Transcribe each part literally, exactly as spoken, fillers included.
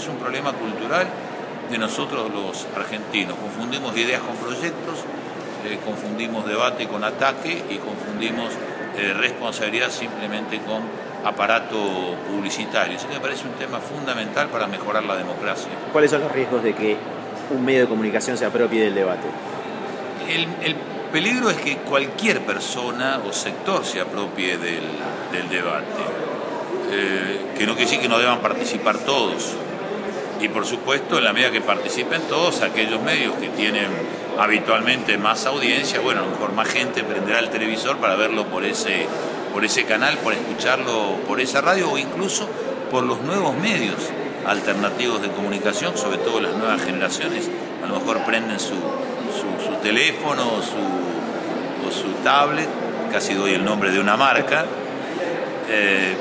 un problema cultural de nosotros los argentinos. Confundimos ideas con proyectos, eh, confundimos debate con ataque y confundimos eh, responsabilidad simplemente con aparato publicitario. Eso me parece un tema fundamental para mejorar la democracia. ¿Cuáles son los riesgos de que un medio de comunicación se apropie del debate? El, el peligro es que cualquier persona o sector se apropie del, del debate, eh, que no quiere decir que no deban participar todos. Y por supuesto, en la medida que participen todos, aquellos medios que tienen habitualmente más audiencia, bueno, a lo mejor más gente prenderá el televisor para verlo por ese, por ese canal, por escucharlo por esa radio o incluso por los nuevos medios alternativos de comunicación, sobre todo las nuevas generaciones. A lo mejor prenden su, su, su teléfono o su, o su tablet, casi doy el nombre de una marca. Eh,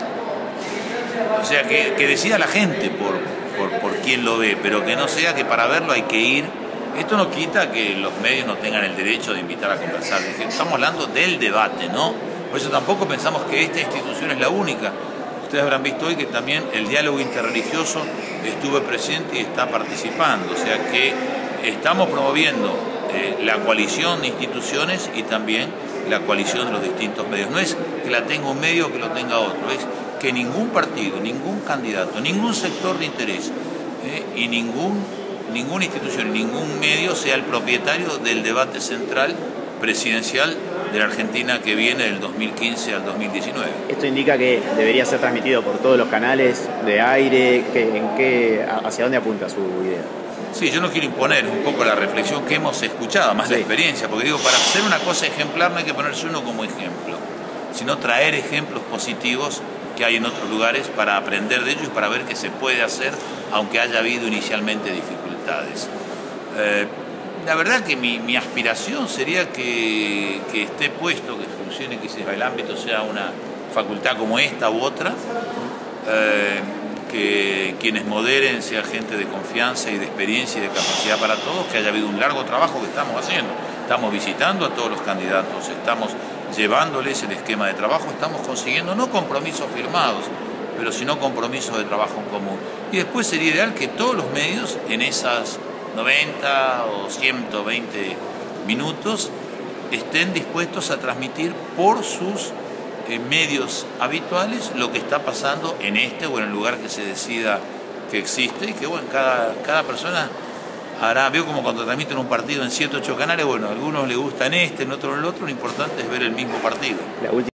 o sea, que, que decida la gente por, por, por quién lo ve, pero que no sea que para verlo hay que ir. Esto no quita que los medios no tengan el derecho de invitar a conversar. Estamos hablando del debate, ¿no? Por eso tampoco pensamos que esta institución es la única. Ustedes habrán visto hoy que también el diálogo interreligioso estuvo presente y está participando. O sea que estamos promoviendo eh, la coalición de instituciones y también la coalición de los distintos medios. No es que la tenga un medio o que lo tenga otro, es que ningún partido, ningún candidato, ningún sector de interés eh, y ningún, ninguna institución, ningún medio sea el propietario del debate central presidencial de la Argentina que viene del dos mil quince al dos mil diecinueve. Esto indica que debería ser transmitido por todos los canales de aire. Que, ¿en qué, ¿Hacia dónde apunta su idea? Sí, yo no quiero imponer un poco la reflexión que hemos escuchado, más sí. La experiencia, porque digo, para hacer una cosa ejemplar no hay que ponerse uno como ejemplo, sino traer ejemplos positivos que hay en otros lugares para aprender de ellos y para ver qué se puede hacer, aunque haya habido inicialmente dificultades. Eh, La verdad que mi, mi aspiración sería que, que esté puesto, que funcione, que el ámbito sea una facultad como esta u otra, eh, que quienes moderen sea gente de confianza y de experiencia y de capacidad para todos, que haya habido un largo trabajo que estamos haciendo. Estamos visitando a todos los candidatos, estamos llevándoles el esquema de trabajo, estamos consiguiendo no compromisos firmados, pero sino compromisos de trabajo en común. Y después sería ideal que todos los medios en esas noventa o ciento veinte minutos estén dispuestos a transmitir por sus eh, medios habituales lo que está pasando en este o en el lugar que se decida que existe y que bueno, cada, cada persona hará, veo como cuando transmiten un partido en siete o ocho canales, bueno, a algunos les gusta en este, en otro en el otro, lo importante es ver el mismo partido. La última